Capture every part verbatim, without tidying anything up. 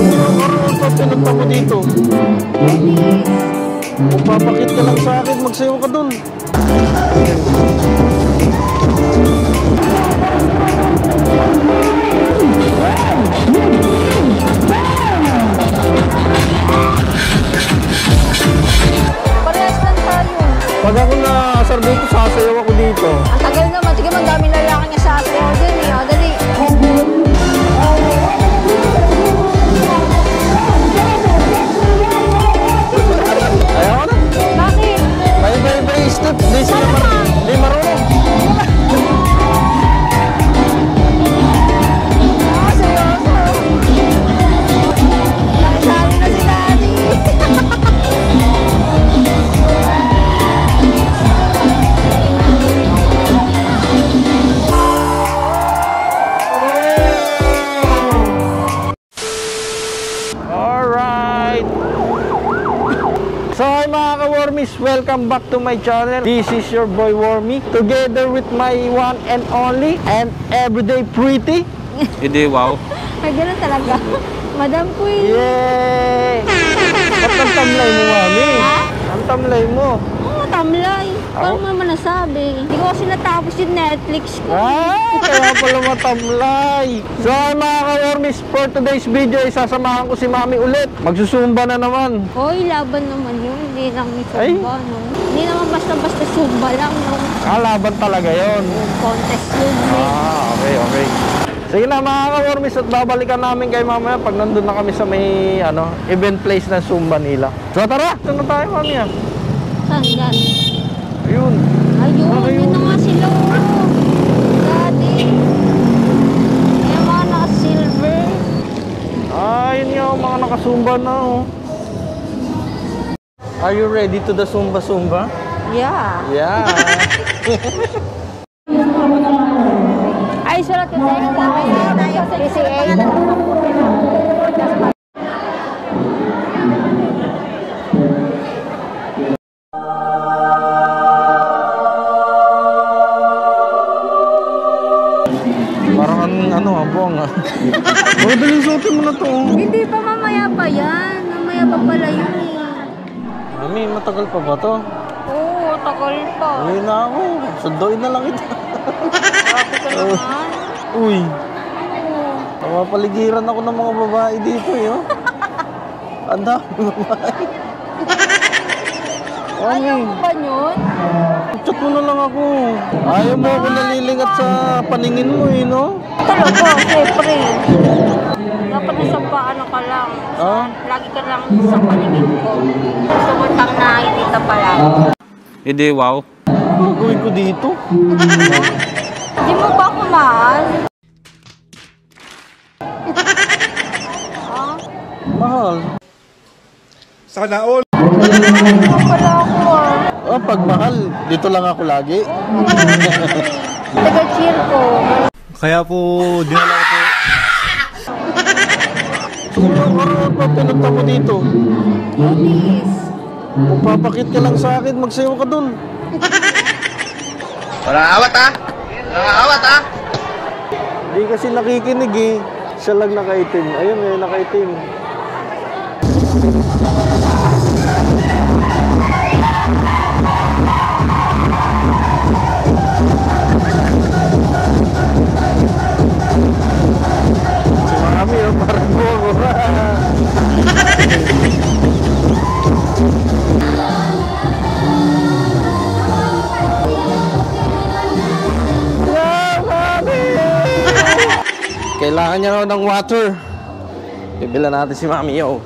Ano pinunta mo dito? Magpapakit ka lang sa akin, magsayaw ka dun. Parehas lang tayo. Pag ako na-asar dito, sasayaw ako dito. Ang tagal naman, tigil ang daming lalaki niya sasayaw dyan eh. O, dali. Ayaw na. Bakit? May iba-iba step. Di sila mar di marunong. Ah, seryoso. Nakisali na si Daddy. Alright. So hi mga ka-Wormies, welcome back to my channel. This is your boy Wormy, together with my one and only and everyday pretty. Hindi, wow. Ay, gano'n talaga. Madam Queen. Yay! Ba't ang tamlay mo, mami? Ha? Ang tamlay mo. Oo, tamlay. Paano mo naman nasabi? Hindi ko kasi natapos yung Netflix ko. Ah, kaya pala matamlay. So hi mga ka-Wormies, for today's video, isasamahan ko si mami ulit. Magsusumba na naman. Hoy, laban naman yun. Hindi lang yung Ay. Zumba, no? Hindi naman basta-basta Zumba lang, no? Ah, laban talaga yon. Contest yun, eh. Ah, okay, okay. Sige na mga ka-Wormies, at babalikan namin kay mamaya pag nandun na kami sa may ano, event place ng Zumba nila. So tara, ito na tayo mami ah. Saan yan? Ayun. Ayun, Ayun. yun na nga sila. Daddy. Yung mga naka-silver. Ah, yun nga, mga nakasumba na oh. Are you ready to the Zumba Zumba? Yeah. Yeah. Ay, sulat ko sa'yo. P C A. Parang ano ah, buwang ah. Oh, dali suotin mo na to. Hindi pa, mamaya pa yan. Mamaya pa pala yun eh. Mami, matagal pa ba to? Oo, tagal pa. Uwi na ako. Sunduin na lang ito. Grabe ka naman. Uy. Oo. Napapaligiran ako ng mga babae dito eh. Oh. Ang dami babae. Ayaw mo ba yun? Chat mo na lang ako. Ayaw mo ako nalilingat sa paningin mo eh, no? Talaga, syempre. Dapat nasa paano ka lang. Ah? Lagi ka lang sa paningin ko. Gusto mo tang nakikita pa lang. Hindi, wow. Ano gawin ko dito? Hindi mo ba ako mahal? Ah? Mahal. Sana all. Hindi mo pala ako ah. Oh, pag mahal, dito lang ako lagi. Taga-cheer ko. Kaya po, dinala ko po. Ano ba pinunta mo dito? Please. Magpapakit ka lang sa akin, magsayaw ka dun. Walang awat ah! Walang awat ah! Hindi kasi nakikinig eh. Siya lang nakaitim. Ayun eh, nakaitim. Si mami oh, parang buo. Kailangan niya raw ng water. Bibilan natin si mami, yo.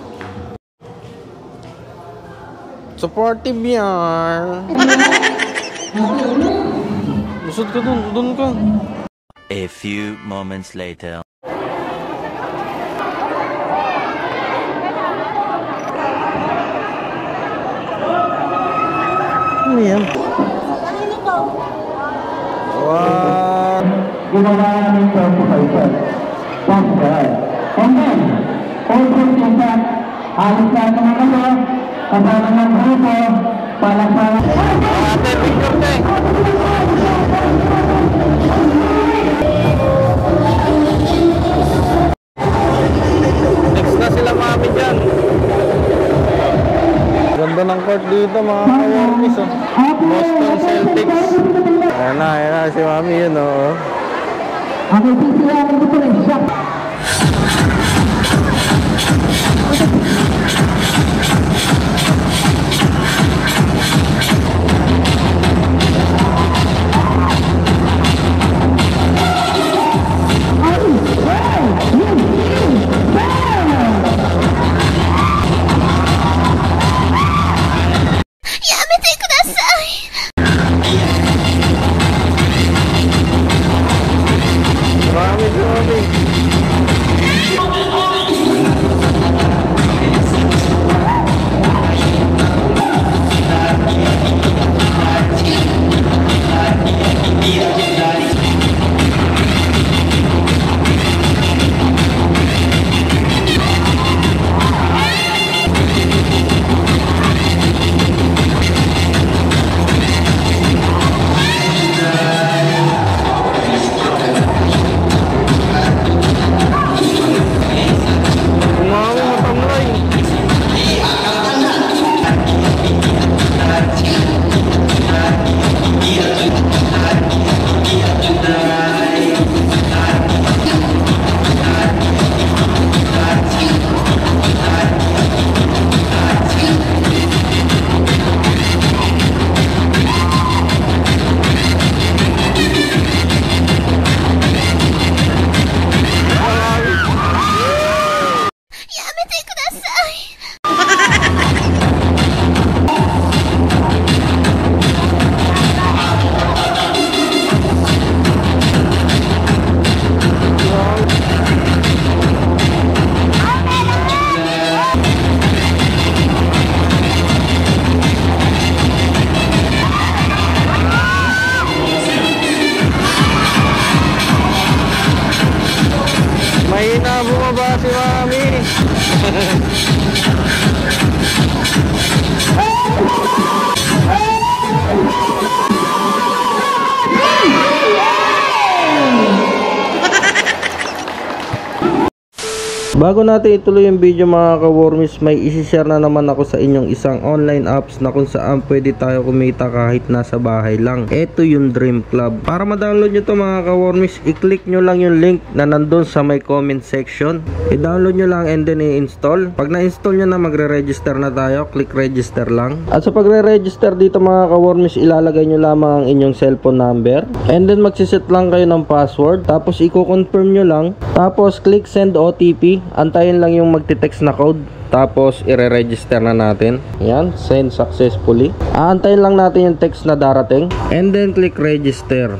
Supportive yan. Busod ka dun, dun ka. A few moments later. Ano yan? What? Gumawa namin sa pagkaitan. Pagkaitan. Pagkaitan. Pagkaitan. Halos na ito mga ito. Kasama ng grupo. Para sa... Ate, picture te. Next na sila ganda ng court dito mga ka-wormies. Oh. Boston Celtics. Ayan na, ayan na si Mami yun. Oh. Okay, sisiyahan ko po rin siya. Marami, marami. Mahina bumaba si Mami. Bago natin ituloy yung video mga ka-wormies, may isi-share na naman ako sa inyong isang online apps na kung saan pwede tayo kumita kahit nasa bahay lang. Ito yung Dream Club. Para ma-download nyo to mga ka-wormies, i-click nyo lang yung link na nandun sa may comment section. I-download nyo lang and then i-install. Pag na-install nyo na, magre-register na tayo. Click register lang. At sa pagre-register dito mga ka-wormies, ilalagay nyo lamang ang inyong cellphone number. And then magsiset lang kayo ng password. Tapos i-confirm nyo lang. Tapos click send O T P. Antayin lang yung magti-text na code. Tapos ire-register na natin. Yan, send successfully. Aantayin lang natin yung text na darating. And then click register.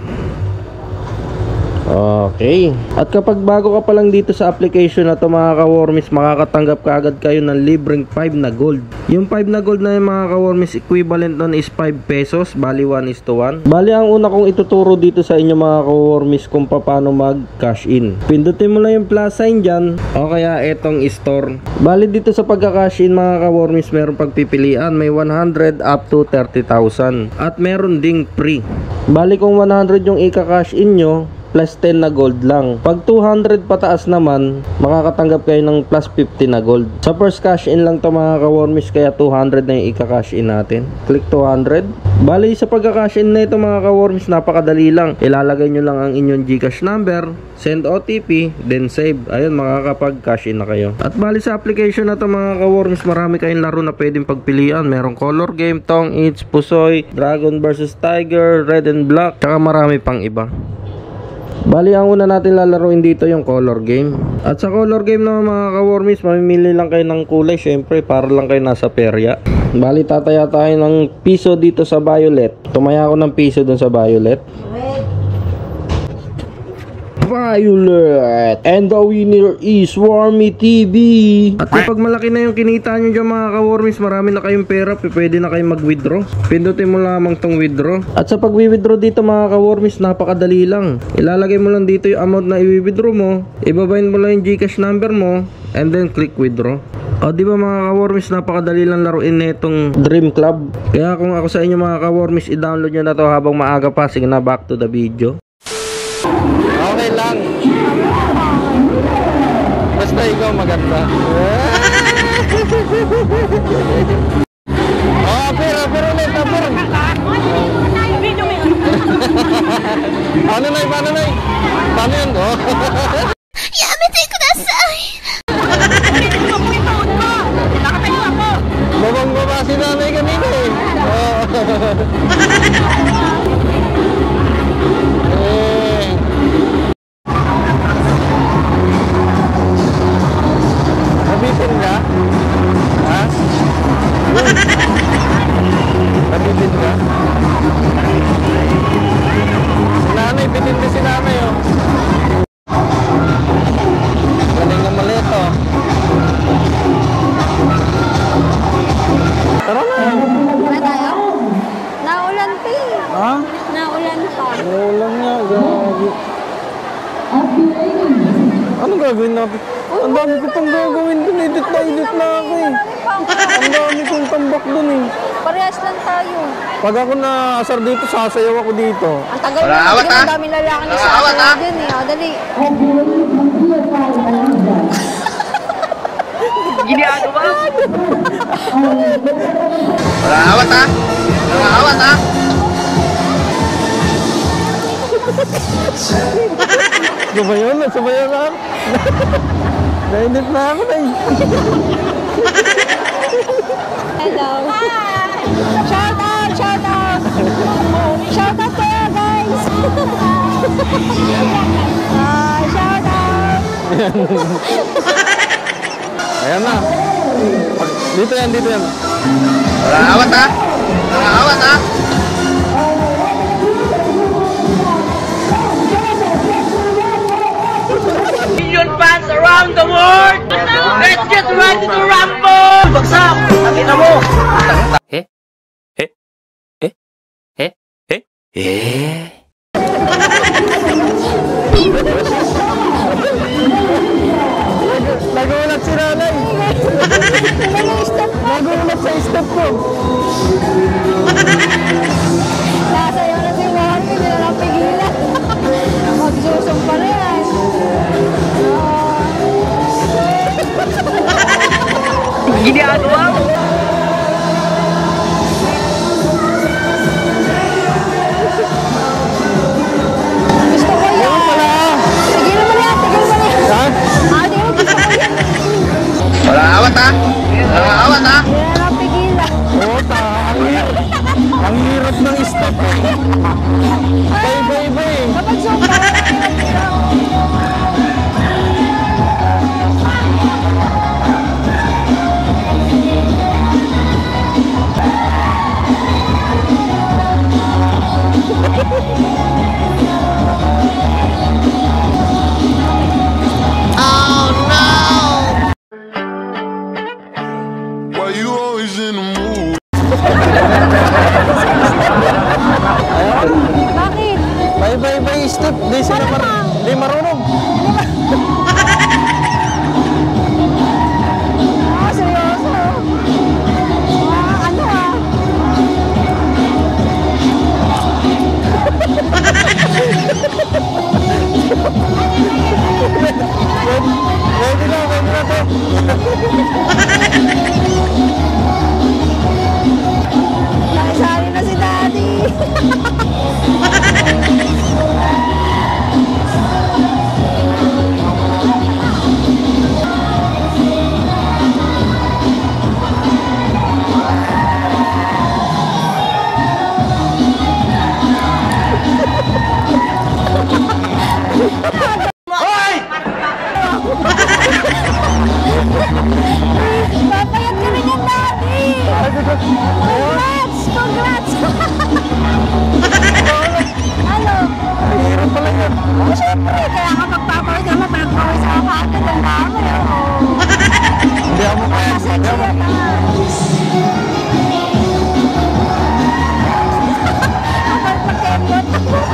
Okay. At kapag bago ka pa lang dito sa application na to mga ka-wormies, makakatanggap ka agad kayo ng libreng five na gold. Yung five na gold na yung mga ka-wormies, equivalent nun is five pesos. Bali one is to one. Bali ang una kong ituturo dito sa inyo mga ka-wormies kung paano mag cash in. Pindutin mo lang yung plus sign dyan, o kaya etong store. Bali dito sa pagka-cash in mga ka-wormies, meron pagpipilian. May one hundred up to thirty thousand. At meron ding free. Bali kung one hundred yung ika-cash in nyo, plus ten na gold lang. Pag two hundred pataas naman, makakatanggap kayo ng plus fifty na gold. Sa first cash in lang to mga ka-wormies, kaya two hundred na yung ika-cash in natin. Click two hundred. Bali sa pagka-cash in na ito mga ka-wormies, napakadali lang. Ilalagay nyo lang ang inyong GCash number, send O T P, then save. Ayun, makakapag-cash in na kayo. At bali sa application na to mga ka-wormies, marami kayong laro na pwedeng pagpilian. Merong color game, Tong Eats, Pusoy, Dragon versus Tiger, Red and Black, tsaka marami pang iba. Bali ang una natin lalaroin dito yung color game. At sa color game naman mga ka-wormies, mamimili lang kayo ng kulay, syempre para lang kayo nasa perya. Bali tataya tayo ng piso dito sa violet. Tumaya ako ng piso dun sa violet. Violet. And the winner is Wormy T V. At kapag malaki na yung kinita nyo dyan mga ka-wormies, marami na kayong pera, pwede na kayong mag-withdraw. Pindutin mo lamang tong withdraw. At sa pag-withdraw dito mga ka-wormies, napakadali lang. Ilalagay mo lang dito yung amount na i-withdraw mo, ibabayin mo lang yung GCash number mo, and then click withdraw. O di ba mga ka-wormies, napakadali lang laruin nitong Dream Club. Kaya kung ako sa inyo mga ka-wormies, i-download nyo na to habang maaga pa. Sige na, back to the video. Okay lang. Basta ikaw maganda. Apir, apir ulit, apir. Ano na, paano na? Paano yun? Oh. Babang-baba si nanay kanina eh. Oh. Eh. Nabitin ka? Ha? Uy. Nabitin ka? Si nanay, bitin din si nanay oh. Galing na maliit oh. Tara na. Wala tayo? Naulan pa eh. Ha? Naulan pa. Ulan niya, gagi. Anong gagawin natin? Ang dami ko pang gagawin dun, edit na edit na ako eh. Ang dami kong tambak dun eh. Parehas lang tayo. Pag ako naasar dito, sasayaw ako dito. Ang tagal Wala na, awat, hindi ha? ang daming lalaki na Wala awat, sasayaw ha? din eh. O, dali. Wala awat ha? Wala awat ha? Sabayan na, sabayan na. Nainit na ako na eh. Hello. Shout out, shout out. Shout out kayo guys. Ah, shout out. Ayan na. Dito yan, dito yan. Wala awat ha? Wala awat ha? Million fans around the world! Let's get ready to rumble! Bagsak! Nakita mo! Eh? Eh? Eh? Eh? Eh? Eh? Nagulat si nanay. Nagulat sa step ko. Nasayaw na si Juan, hindi na lang pigilan. Magsusong pa rin. Ginagawa mo! Gusto ko yan. Tigil mo yan, tigil mo yan. Ha? Ah, di mo gusto ko yan. Wala awat ha? Wala awat ha? Hindi na lang pigilan. Ota, ang hirap. Ang hirap ng step. Bay, bay, bay. Kapag sobrang Why you always in the mood? bakit? Bay, bay, bay, step. Di sila mar di marunong. Ah, seryoso. Ah, ano ah? Pwede na, pwede na to. Nakisali na si Daddy. Papayat ka rin yan, Daddy. Congrats! Congrats! Ano? Hirap pala yan. Oh, syempre. Kaya ka magpapawid naman, pinagpawid sa ako agad. Ang dami. Oh. Hindi ako kaya. Hindi ako. Kapag pagkembot.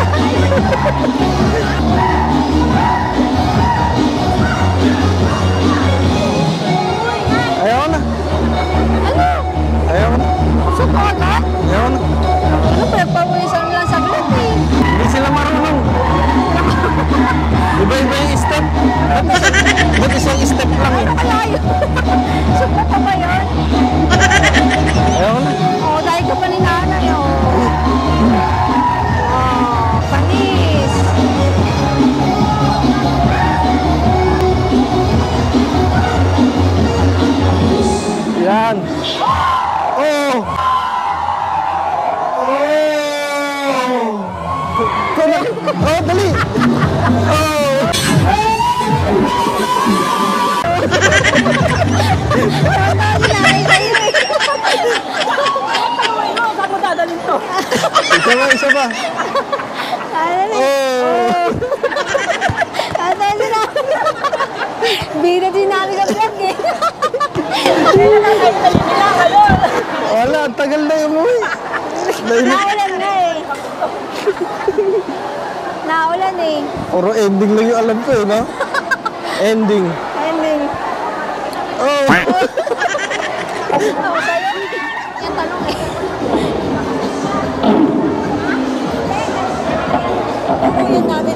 Ayaw na. Ano? Ayaw na. Sa kola? Ayaw na. Ano, pinagpawisan lang sa glat eh. Hindi sila marunong. Iba-iba yung step. Ba't isang, ba't isang step lang eh? Ano kaya yun? Subo pa ba yun? Yan. Oh! Oh! Come on. Oh, dali! Oh! Isa pa, isa pa. Oh! Tatay sila. Bida din namin sa vlog eh. Wala, ang tagal na yung umuwi. Naulan nga eh. Naulan eh. Puro ending lang yung alam ko eh, no? Ending. Ending. Oh! Yung tanong eh. Yun natin.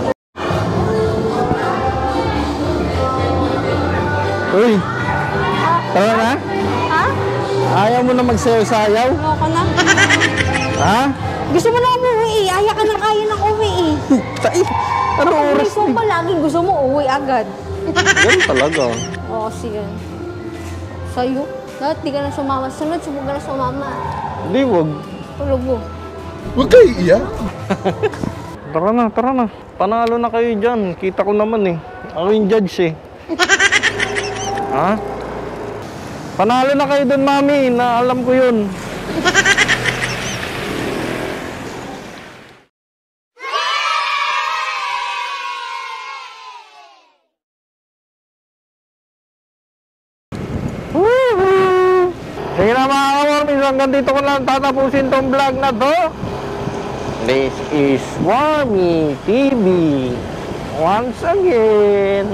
Uy! Tara na? Ha? Ayaw mo na magsayaw-sayaw? Ayoko na. Ha? Gusto mo na umuwi eh. Aya ka ng kaya ng uwi eh. Tay! Ano oras? Gusto mo laging gusto mo uwi agad. Yan talaga. Oo, sige. Sa'yo? Dapat di ka na sumama. Sunod, subukan ka na sumama. Hindi, wag. Tulog mo. Huwag kayo iiyak. Tara na, tara na. Panalo na kayo dyan. Kita ko naman eh. Ako yung judge eh. Ha? Panalo na kayo dun, mami. Na alam ko yun. Woohoo! Sige na mga ka-wormies, hanggang dito ko lang tatapusin tong vlog na to. This is Wormy T V. Once again,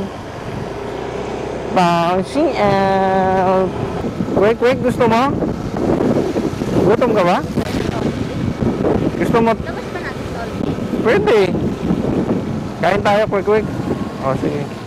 bouncing out. Wait, wait, gusto mo? Gutom ka ba? Gusto mo? Pwede. Kain tayo, quick, quick. O, sige.